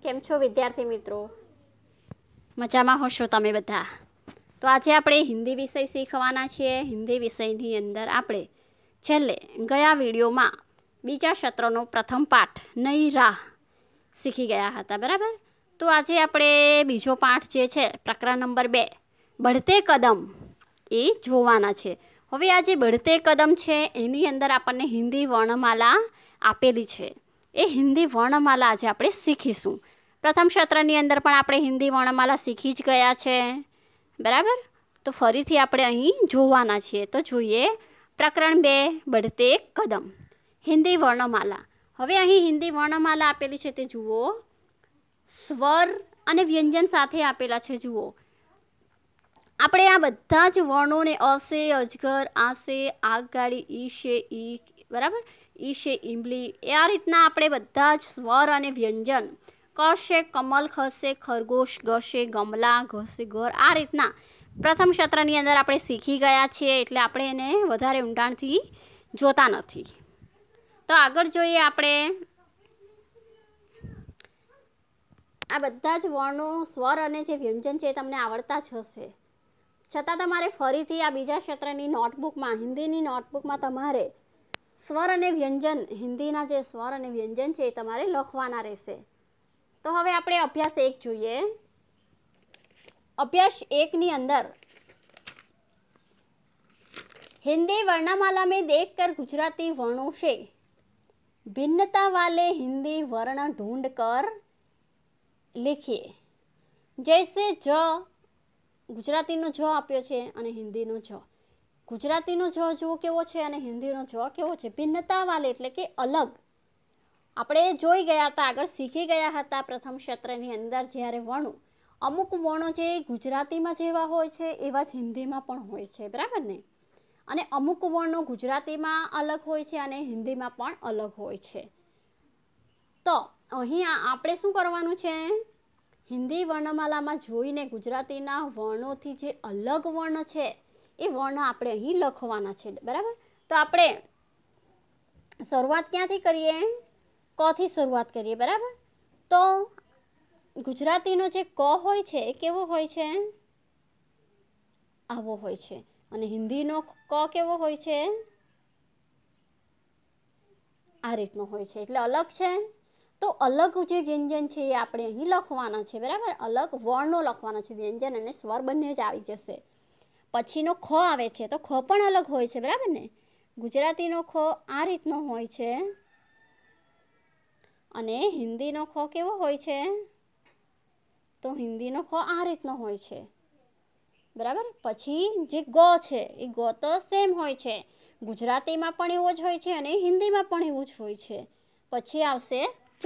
કેમ છો વિદ્યાર્થી મિત્રો? મજામાં હશો તમે બધા? તો આજે આપણે હિન્દી વિષય શીખવાના છીએ. હિન્દી વિષયની અંદર આપણે છેલ્લે ગયા વિડીયોમાં બીજા સત્રનો પ્રથમ પાઠ નઈ રાહ શીખી ગયા હતા, બરાબર? તો આજે આપણે બીજો પાઠ જે છે પ્રકરણ નંબર 2 બઢતે કદમ એ જોવાના છે. હવે આ જે બઢતે કદમ છે એની અંદર આપણને હિન્દી વર્ણમાલા આપેલી છે. એ હિન્દી વર્ણમાલા આજે આપણે શીખીશું. પ્રથમ સત્રની અંદર પણ આપણે હિન્દી વર્ણમાલા શીખી જ ગયા છે, બરાબર? તો ફરીથી આપણે અહીં જોવાના છીએ. તો જોઈએ પ્રકરણ 2 બઢતે કદમ હિન્દી વર્ણમાલા. હવે અહીં હિન્દી વર્ણમાલા આપેલી છે તે જુઓ. સ્વર અને વ્યંજન સાથે આપેલા છે. જુઓ, આપણે આ બધા જ વર્ણોને અસે, અજગર, આસે, આગગાડી, ઈશે, ઈ, બરાબર, ઈશે, ઈમલી, એ આ રીતના આપણે બધા જ સ્વર અને વ્યંજન કશે, કમલ, ખસે, ખરગોશ, ગશે, ગમલા, ઘસે, ઘર, આ રીતના પ્રથમ સત્રની અંદર આપણે શીખી ગયા છીએ. એટલે આપણે એને વધારે ઊંડાણથી જોતા નથી. તો આગળ જોઈએ આપણે. આ બધા જ વર્ણો, સ્વર અને જે વ્યંજન છે એ તમને આવડતા જ હશે. છતાં તમારે ફરીથી આ બીજા સત્રની નોટબુકમાં, હિન્દીની નોટબુકમાં તમારે સ્વર અને વ્યંજન, હિન્દીના જે સ્વર અને વ્યંજન છે એ તમારે લખવાના રહેશે. તો હવે આપણે અભ્યાસ 1 જોઈએ. અભ્યાસ 1 ની અંદર हिंदी वर्णमाला में देखकर गुजराती वर्णों से भिन्नता वाले हिंदी वर्ण ढूंढ कर लिखिए. जैसे જ ગુજરાતીનો જ આપ્યો છે અને હિન્દીનો જ. ગુજરાતીનો જ જુઓ કેવો છે અને હિન્દીનો જ કેવો છે. ભિન્નતા વાલે એટલે કે અલગ. આપણે જોઈ ગયા હતા, આગળ શીખી ગયા હતા પ્રથમ સત્રની અંદર, જ્યારે વર્ણો, અમુક વર્ણો જે ગુજરાતીમાં જેવા હોય છે એવા જ હિન્દીમાં પણ હોય છે, બરાબર ને? અને અમુક વર્ણો ગુજરાતીમાં અલગ હોય છે અને હિન્દીમાં પણ અલગ હોય છે. તો અહીંયા આપણે શું કરવાનું છે? હિન્દી વર્ણમાલામાં જોઈને ગુજરાતીના વર્ણોથી જે અલગ વર્ણ છે એ વર્ણ આપણે અહીં લખવાના છે, બરાબર? તો આપણે શરૂઆત ક્યાંથી કરીએ? ક થી શરૂઆત કરીએ, બરાબર? તો ગુજરાતીનો જે ક હોય છે એ કેવો હોય છે? આવો હોય છે. અને હિન્દીનો ક કેવો હોય છે? આ રીતનો હોય છે. એટલે અલગ છે. તો અલગ જે વ્યંજન છે એ આપણે અહીં લખવાના છે, બરાબર? અલગ વર્ણો લખવાના છે. વ્યંજન અને સ્વર બંને જ આવી જશે. પછીનો ખ આવે છે તો ખ પણ અલગ હોય છે, બરાબર ને? ગુજરાતીનો ખ આ રીતનો હોય છે અને હિન્દીનો ખ કેવો હોય છે? તો હિન્દીનો ખ આ રીતનો હોય છે, બરાબર? પછી જે ગ છે એ ગ તો સેમ હોય છે. ગુજરાતીમાં પણ એવો જ હોય છે અને હિન્દીમાં પણ એવું જ હોય છે. પછી આવશે ચ,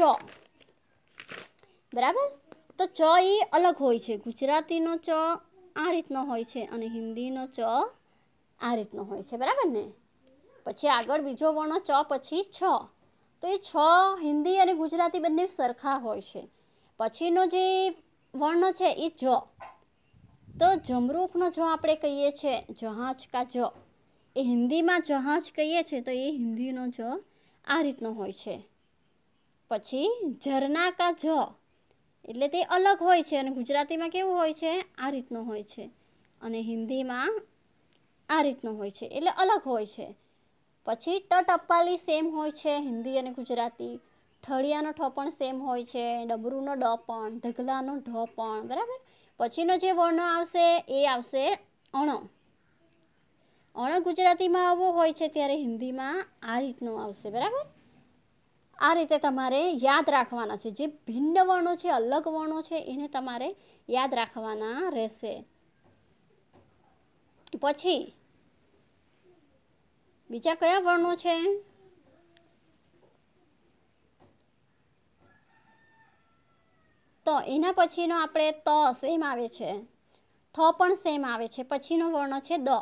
બરાબર? તો ચ એ અલગ હોય છે. ગુજરાતીનો ચ આ રીતનો હોય છે અને હિન્દીનો ચ આ રીતનો હોય છે, બરાબર ને? પછી આગળ બીજો વર્ણ ચ પછી છ. તો એ છ હિન્દી અને ગુજરાતી બંને સરખા હોય છે. પછીનો જે વર્ણ છે એ જ. તો જમરૂખનો જ આપણે કહીએ છીએ જહાજ કા જ. એ હિન્દીમાં જહાજ કહીએ છીએ તો એ હિન્દીનો જ આ રીતનો હોય છે. પછી ઝરના કા જ એટલે તે અલગ હોય છે અને ગુજરાતીમાં કેવું હોય છે? આ રીતનો હોય છે અને હિન્દીમાં આ રીતનો હોય છે. એટલે અલગ હોય છે. પછી ટ ટપ્પાલી સેમ હોય છે હિન્દી અને ગુજરાતી. ઠળિયાનો ઠ પણ સેમ હોય છે. ડબરૂનો ડ પણ, ઢગલાનો ઢ પણ, બરાબર? પછીનો જે વર્ણ આવશે એ આવશે અણ. અણ ગુજરાતીમાં આવો હોય છે ત્યારે હિન્દીમાં આ રીતનો આવશે, બરાબર? આ રીતે તમારે યાદ રાખવાના છે. જે ભિન્ન વર્ણો છે, અલગ વર્ણો છે, એને તમારે યાદ રાખવાના રહેશે. પછી બીજા કયા વર્ણો છે? તો એના પછીનો આપણે ત સેમ આવે છે, થ પણ સેમ આવે છે. પછીનો વર્ણ છે દ.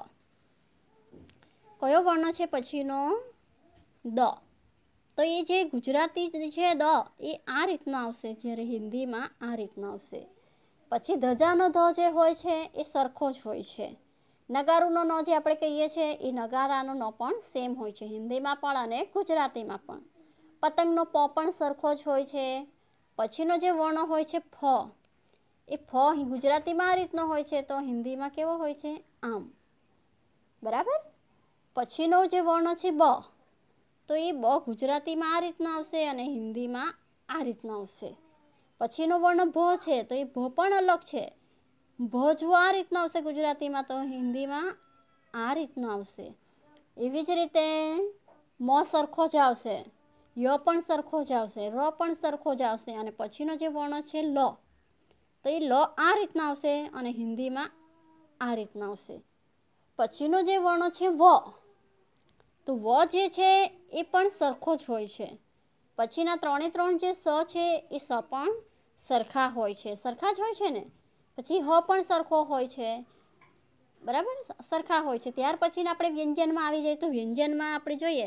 કયો વર્ણ છે પછીનો? દ. તો એ જે ગુજરાતી છે દ એ આ રીતનો આવશે, જ્યારે હિન્દીમાં આ રીતનો આવશે. પછી ધજાનો ધ જે હોય છે એ સરખો જ હોય છે. નગારુનો ન જે આપણે કહીએ છીએ એ નગારાનો ન પણ સેમ હોય છે હિન્દીમાં પણ અને ગુજરાતીમાં પણ. પતંગનો પ પણ સરખો જ હોય છે. પછીનો જે વર્ણ હોય છે ફ, એ ફ ગુજરાતીમાં આ રીતનો હોય છે તો હિન્દીમાં કેવો હોય છે? આમ. બરાબર. પછીનો જે વર્ણ છે બ, તો એ બ ગુજરાતીમાં આ રીતના આવશે અને હિન્દીમાં આ રીતના આવશે. પછીનો વર્ણ ભ છે તો એ ભ પણ અલગ છે. ભ જો આ રીતના આવશે ગુજરાતીમાં તો હિન્દીમાં આ રીતના આવશે. એવી જ રીતે મ સરખો જ આવશે, ય પણ સરખો જ આવશે, ર પણ સરખો જ આવશે અને પછીનો જે વર્ણ છે લ, તો એ લ આ રીતના આવશે અને હિન્દીમાં આ રીતના આવશે. પછીનો જે વર્ણ છે વ, તો વ જે છે એ પણ સરખો જ હોય છે. પછીના ત્રણે ત્રણ જે સ છે એ સ પણ સરખા હોય છે, સરખા જ હોય છે ને. પછી હ પણ સરખો હોય છે, બરાબર, સરખા હોય છે. ત્યાર પછી આપણે વ્યંજનમાં આવી જઈએ તો વ્યંજનમાં આપણે જોઈએ,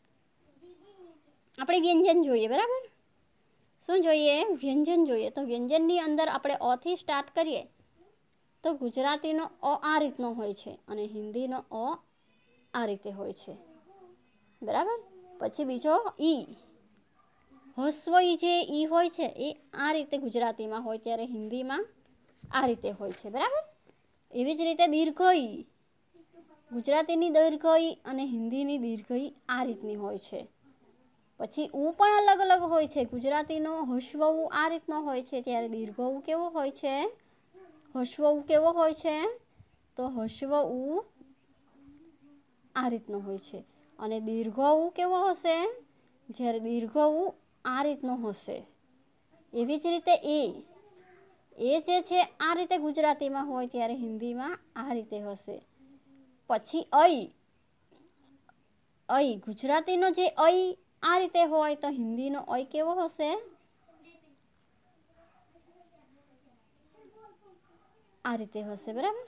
આપણે વ્યંજન જોઈએ, બરાબર. શું જોઈએ? વ્યંજન જોઈએ. તો વ્યંજનની અંદર આપણે અ થી સ્ટાર્ટ કરીએ તો ગુજરાતીનો અ આ રીતનો હોય છે અને હિન્દીનો અ આ રીતે હોય છે, બરાબર. પછી બીજો ઈ, હસ્વ ઈ જે ઈ હોય છે એ આ રીતે ગુજરાતીમાં હોય ત્યારે હિન્દીમાં આ રીતે હોય છે, બરાબર. એવી જ રીતે દીર્ઘ ઈ, ગુજરાતીની દીર્ઘ ઈ અને હિન્દીની દીર્ઘ ઈ આ રીતની હોય છે. પછી ઉ પણ અલગ અલગ હોય છે. ગુજરાતીનો હસ્વ ઉ આ રીતનો હોય છે ત્યારે દીર્ઘ ઉ કેવો હોય છે? હસ્વ ઉ કેવો હોય છે? તો હસ્વ ઉ આ રીતનો હોય છે અને દીર્ઘ ઉ કેવો હશે? જ્યારે દીર્ઘ ઉ આ રીતનો હશે. એવી જ રીતે એ જે છે આ રીતે ગુજરાતીમાં હોય ત્યારે હિન્દીમાં આ રીતે હશે. પછી ઐ ગુજરાતીનો જે ઐ આ રીતે હોય તો હિન્દીનો ઐ કેવો હશે? આ રીતે હશે, બરાબર.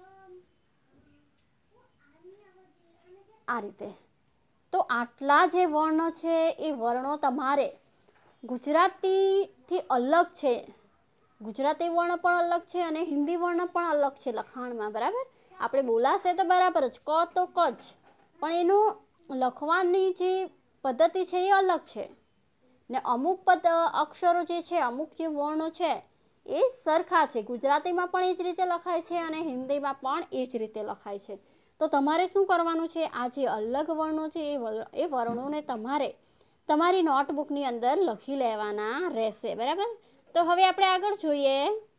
આ રીતે. તો આટલા જે વર્ણો છે એ વર્ણો તમારે ગુજરાતીથી અલગ છે. ગુજરાતી વર્ણ પણ અલગ છે અને હિન્દી વર્ણ પણ અલગ છે લખાણમાં, બરાબર. આપણે બોલાશે તો બરાબર જ, ક તો ક જ, પણ એનું લખવાની જે પદ્ધતિ છે એ અલગ છે ને અમુક અક્ષરો જે છે, અમુક જે વર્ણો છે એ સરખા છે. ગુજરાતીમાં પણ એ જ રીતે લખાય છે અને હિન્દીમાં પણ એ જ રીતે લખાય છે. તો તમારે શું કરવાનું છે? આ જે અલગ વર્ણો છે એ વર્ણોને તમારે તમારી નોટબુકની અંદર લખી લેવાના રહેશે, બરાબર. તો હવે આપણે આગળ જોઈએ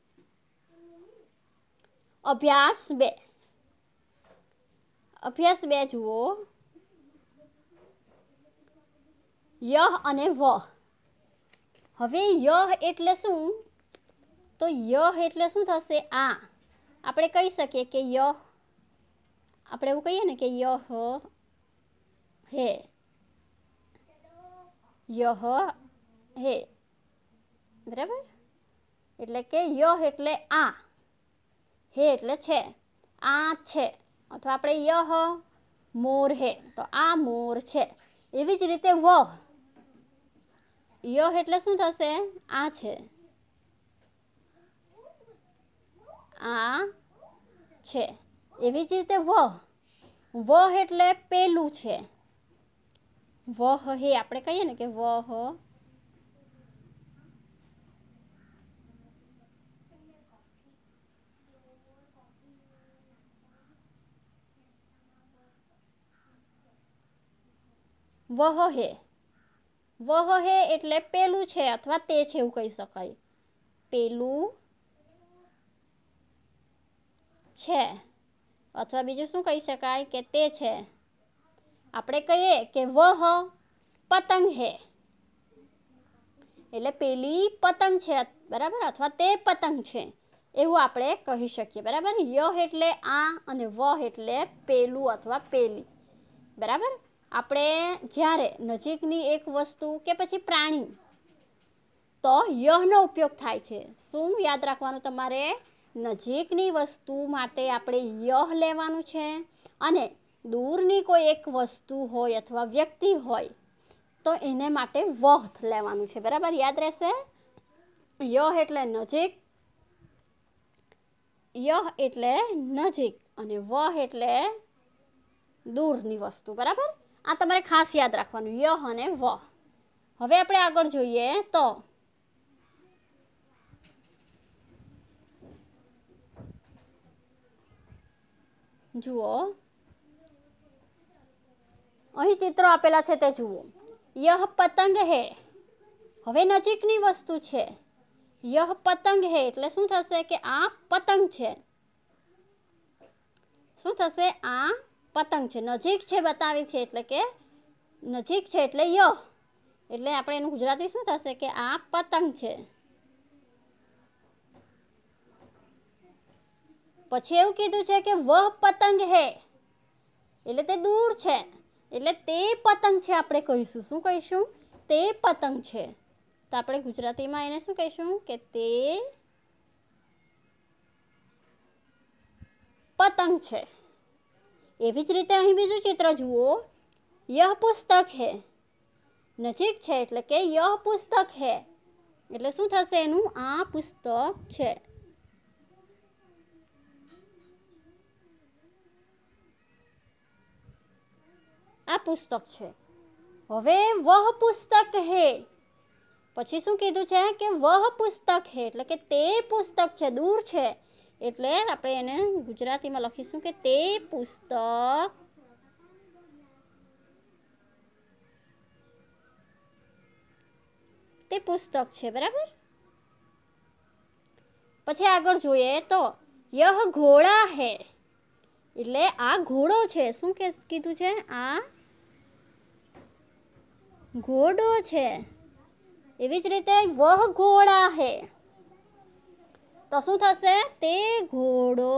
અભ્યાસ 2. અભ્યાસ 2 જુઓ, યહ અને વહ. હવે યહ એટલે શું? તો યહ એટલે શું થશે? આ. આપણે કહી શકીએ કે યહ, આપણે એવું કહીએ ને કે યહ હે, યહ હે, બરાબર. એટલે કે યહ એટલે આ, હે એટલે છે, આ છે. અથવા આપણે યહ મોર હે, તો આ મોર છે. એવી જ રીતે વહ, યહ એટલે શું થશે? આ છે, આ છે. એવી જ રીતે વહ એટલે પેલું છે. વહ હે, આપણે કહીએ ને કે વહ વહ હે એટલે પેલું છે અથવા તે છે એવું કહી શકાય. પેલું છે અથવા બીજું શું કહી શકાય કે તે છે. આપણે કહીએ કે વહ પતંગ હે એટલે પેલી પતંગ છે, બરાબર, અથવા તે પતંગ છે એવું આપણે કહી શકીએ, બરાબર. યહ એટલે આ અને વહ એટલે પેલું અથવા પેલી, બરાબર. આપણે જ્યારે નજીકની એક વસ્તુ કે પછી પ્રાણી તો યહનો ઉપયોગ થાય છે. શું યાદ રાખવાનું તમારે? નજીકની વસ્તુ માટે આપણે યહ લેવાનું છે અને દૂરની કોઈ એક વસ્તુ હોય અથવા વ્યક્તિ હોય તો એને માટે વહ લેવાનું છે, બરાબર. યાદ રહેશે. યહ એટલે નજીક, યહ એટલે નજીક અને વહ એટલે દૂરની વસ્તુ, બરાબર. આ તમારે ખાસ યાદ રાખવાનું, યહ અને વહ. હવે આપણે આગળ જોઈએ તો જુઓ અહીં ચિત્રો આપેલા છે તે જુઓ. યહ પતંગ હે, હવે નજીકની વસ્તુ છે. યહ પતંગ હે એટલે શું થશે કે આ પતંગ છે. શું થશે? આ પતંગ છે. નજીક છે બતાવી છે એટલે કે નજીક છે એટલે યહ, એટલે આપણે એનું ગુજરાતી શું થશે કે આ પતંગ છે. પછી એવું કીધું છે કે વહ પતંગ હે એટલે તે દૂર છે, એટલે તે પતંગ છે આપણે કહીશું. શું કહીશું? તે પતંગ છે. તો આપણે ગુજરાતીમાં એને શું કહીશું કે તે પતંગ છે. એવી જ રીતે અહીં બીજું ચિત્ર જુઓ. યહ પુસ્તક હે, નજીક છે એટલે કે યહ પુસ્તક હે એટલે શું થશે એનું? આ પુસ્તક છે. આ પુસ્તક છે. હવે વહ પુસ્તક હે, પછી શું કીધું છે કે વહ પુસ્તક હે એટલે કે તે પુસ્તક છે, દૂર છે, એટલે આપણે એને ગુજરાતીમાં લખીશું કે તે પુસ્તક છે. બરાબર. પછી આગળ જોઈએ તો યહ ઘોડા હે એટલે આ ઘોડો છે. શું કીધું છે? આ ઘોડો છે. એવી જ રીતે વહ ઘોડા હે તો શું થશે? તે ઘોડો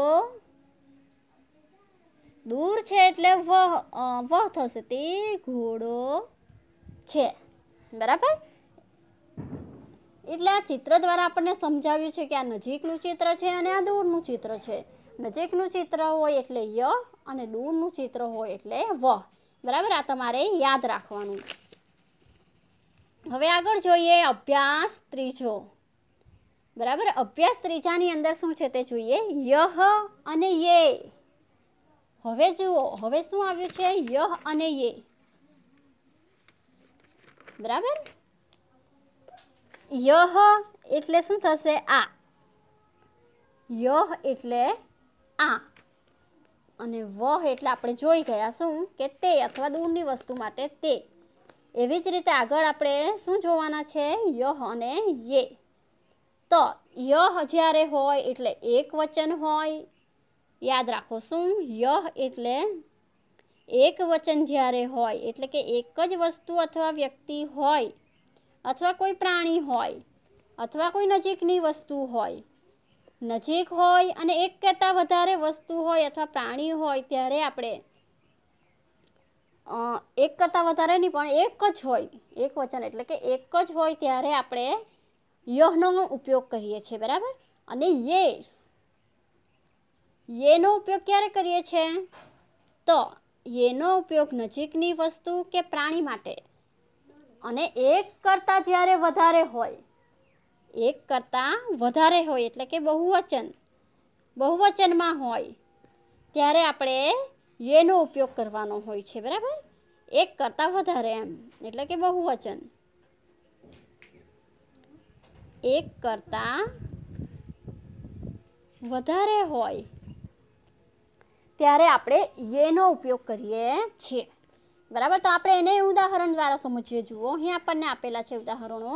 દૂર છે એટલે વહ થશે. તે ઘોડો છે. બરાબર. એટલે આ ચિત્ર દ્વારા આપણને સમજાવ્યું છે કે આ નજીકનું ચિત્ર છે અને આ દૂરનું ચિત્ર છે. નજીકનું ચિત્ર હોય એટલે ય અને દૂરનું ચિત્ર હોય એટલે વહ. બરાબર. આ તમારે યાદ રાખવાનું. હવે આગળ જોઈએ અભ્યાસ ત્રીજો. બરાબર. અભ્યાસ ત્રીજાની અંદર શું છે તે જોઈએ. યહ અને યે. હવે જુઓ, હવે શું આવ્યું છે? યહ અને યે. બરાબર. યહ એટલે શું થશે? આ. યહ એટલે આ અને વહ એટલે આપણે જોઈ ગયા શું કે તે અથવા દૂરની વસ્તુ માટે તે. એવી જ રીતે આગળ આપણે શું જોવાના છે? યહ અને યે. તો યહ જ્યારે હોય એટલે એક વચન હોય. યાદ રાખો શું? યહ એટલે એક વચન જ્યારે હોય એટલે કે એક જ વસ્તુ અથવા વ્યક્તિ હોય અથવા કોઈ પ્રાણી હોય અથવા કોઈ નજીકની વસ્તુ હોય, નજીક હોય અને એક કરતાં વધારે વસ્તુ હોય અથવા પ્રાણી હોય ત્યારે આપણે એક કરતાં વધારે નહીં પણ એક જ હોય, એક વચન એટલે કે એક જ હોય ત્યારે આપણે યહનો ઉપયોગ કરીએ છીએ. બરાબર. અને યેનો ઉપયોગ ક્યારે કરીએ છીએ? તો યેનો ઉપયોગ નજીકની વસ્તુ કે પ્રાણી માટે અને એક કરતાં જ્યારે વધારે હોય, એક કરતાં વધારે હોય એટલે કે બહુવચનમાં હોય ત્યારે આપણે યેનો ઉપયોગ કરવાનો હોય છે. બરાબર. એક કરતાં વધારે એમ એટલે કે બહુવચન. એક કરતાં વધારે હોય ત્યારે આપણે યેનો ઉપયોગ કરીએ છીએ. બરાબર. તો આપણે એને ઉદાહરણ દ્વારા સમજીએ. જુઓ અહીં આપણને આપેલા છે ઉદાહરણો.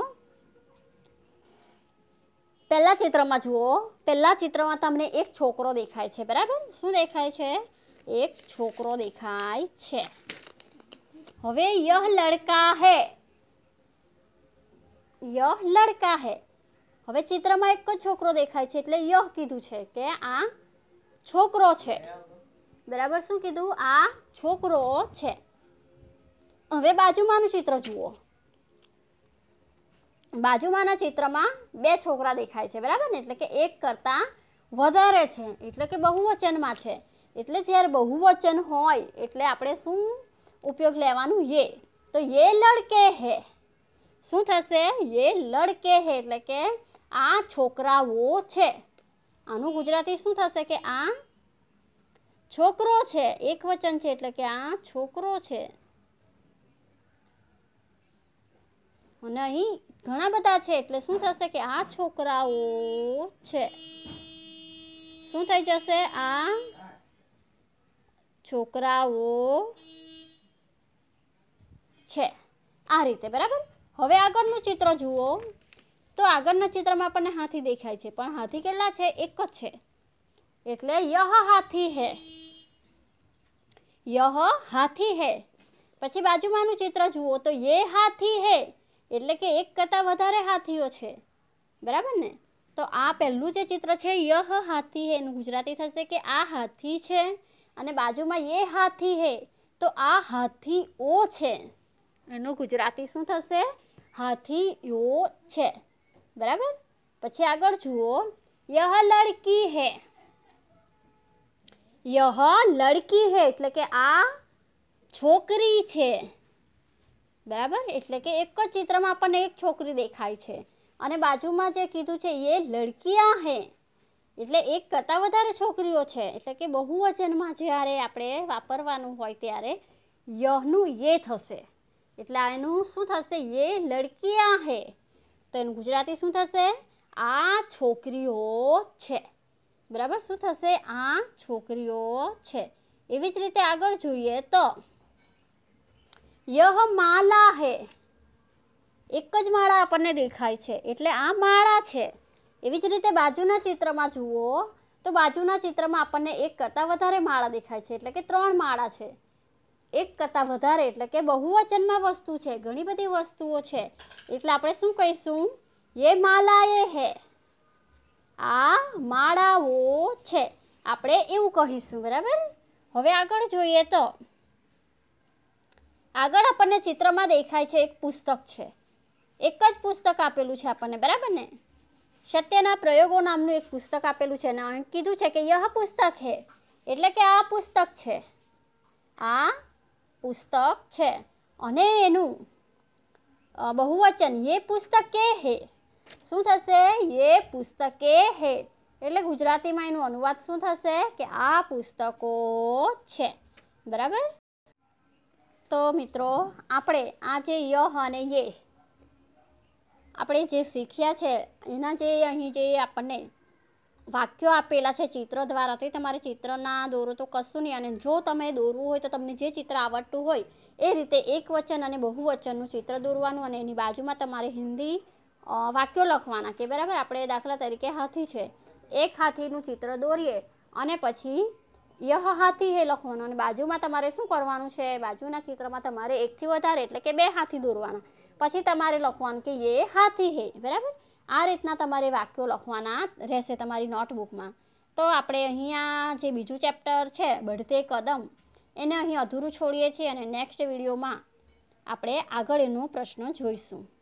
પહેલા ચિત્રમાં જુઓ. પહેલા ચિત્રમાં તમને એક છોકરો દેખાય છે. બરાબર. શું દેખાય છે? એક છોકરો દેખાય છે. હવે યહ લડકા હે. યહ લડકા હે. હવે ચિત્રમાં એક જ છોકરો દેખાય છે એટલે યહ કીધું છે કે આ છોકરો છે. બરાબર. શું કીધું? આ છોકરો છે. હવે બાજુમાંનું ચિત્ર જુઓ. બાજુમાંના ચિત્રમાં બે છોકરા દેખાય છે. બરાબર ને? એટલે કે એક કરતાં વધારે છે એટલે કે બહુવચનમાં છે. એટલે જ્યારે બહુવચન હોય એટલે આપણે શું ઉપયોગ લેવાનું? યે. તો યે લડકે હે. શું થશે? યે લડકે હે એટલે કે આ છોકરાઓ છે. આનું ગુજરાતી શું થશે કે આ છોકરો છે. એક વચન છે એટલે કે આ છોકરો છે. અને અહીં ઘણા બધા છે એટલે શું થશે કે આ છોકરાઓ છે. શું થઈ જશે? આ છોકરાઓ છે, આ રીતે, બરાબર. હવે આગળનું ચિત્ર જુઓ તો આગળના ચિત્રમાં આપણને હાથી દેખાય છે, પણ હાથી કેટલા છે? એક જ છે, એટલે યહ હાથી હે, યહ હાથી હે. પછી બાજુમાંનું ચિત્ર જુઓ તો યે હાથી હે, એટલે કે એક કરતાં વધારે હાથીઓ છે, બરાબર ને. તો આ પહેલું જે ચિત્ર છે યહ હાથી હે, એનું ગુજરાતી થશે કે આ હાથી છે, અને બાજુમાં યે હાથી હે તો આ હાથીઓ છે, એનું ગુજરાતી શું થશે? હાથીઓ છે, બરાબર. પછી આગળ જુઓ યહ લડકી હે, યહ લડકી હે એટલે કે આ છોકરી છે, બરાબર. એટલે કે એક જ ચિત્રમાં આપણને એક છોકરી દેખાય છે, અને બાજુમાં જે કીધું છે યે લડકિયા હે એટલે એક કરતાં વધારે છોકરીઓ છે, એટલે કે બહુવચનમાં જ્યારે આપણે વાપરવાનું હોય ત્યારે યહનું યે થશે, એટલે એનું શું થશે? યે લડકિયા હે, તો એનું ગુજરાતી શું થશે? આ છોકરીઓ છે, બરાબર. શું થશે? આ છોકરીઓ છે. એવી જ રીતે આગળ જોઈએ તો યહ માલા હે, એક જ માળા આપણને દેખાય છે, એટલે આ માળા છે. એવી જ રીતે બાજુના ચિત્રમાં જુઓ તો બાજુના ચિત્રમાં આપણને એક કરતાં વધારે માળા દેખાય છે, એટલે કે 3 માળા છે. એક કરતાં વધારે એટલે કે બહુવચનમાં વસ્તુ છે, ઘણી બધી વસ્તુઓ છે, એટલે આપણે શું કહીશું? યે માલાએ હે, આ માળાઓ છે, આપણે એવું કહીશું, બરાબર. હવે આગળ જોઈએ તો આગળ આપણને ચિત્રમાં દેખાય છે એક પુસ્તક છે, એક જ પુસ્તક આપેલું છે આપણને, બરાબર ને. સત્યના પ્રયોગો નામનું એક પુસ્તક આપેલું છે, અને કીધું છે કે યહ પુસ્તક હે, એટલે કે આ પુસ્તક છે, આ પુસ્તક છે, અને એનું બહુવચન યે પુસ્તકે હે, શું થશે? યે પુસ્તકે હે, એટલે ગુજરાતીમાં એનું અનુવાદ શું થશે? કે આ પુસ્તકો છે, બરાબર. તો મિત્રો આપણે આ જે યહ અને યે આપણે જે શીખ્યા છે એના જે અહીં જે આપણને વાક્યો આપેલા છે ચિત્ર દ્વારા, તે તમારે ચિત્રના દોરો તો કશું નહીં, અને જો તમે દોરવું હોય તો તમને જે ચિત્ર આવડતું હોય એ રીતે એક વચન અને બહુવચનનું ચિત્ર દોરવાનું, અને એની બાજુમાં તમારે હિન્દી વાક્યો લખવાના, કે બરાબર. આપણે દાખલા તરીકે હાથી છે, એક હાથીનું ચિત્ર દોરીએ અને પછી યહ હાથી હે લખવાનું, અને બાજુમાં તમારે શું કરવાનું છે? બાજુના ચિત્રમાં તમારે એકથી વધારે એટલે કે 2 હાથી દોરવાના, પછી તમારે લખવાનું કે યે હાથી હે, બરાબર. આ રીતના તમારે વાક્યો લખવાના રહેશે તમારી નોટબુકમાં. તો આપણે અહીંયા જે બીજું ચેપ્ટર છે બઢતે કદમ, એને અહીં અધૂરું છોડીએ છીએ, અને નેક્સ્ટ વિડીયોમાં આપણે આગળ એનો પ્રશ્ન જોઈશું.